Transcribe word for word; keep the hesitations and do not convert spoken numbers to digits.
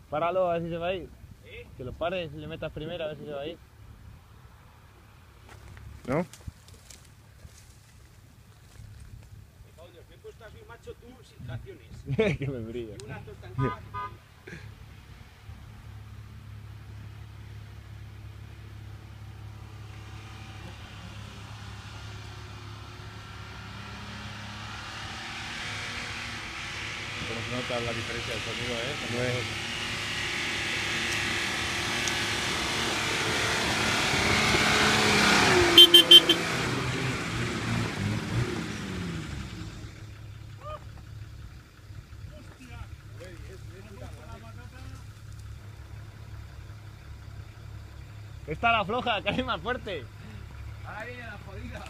Páralo, a ver si se va a ir. ¿Eh? Que lo pares y le metas primero, a ver si se va a ir. ¿No? Coño, me he puesto así, macho, tú sin tracciones. Que me brilla. Y una tostancada. Como se nota la diferencia del sonido, ¿eh? No es... Esta la floja, que hay más fuerte. Ahora viene la jodida.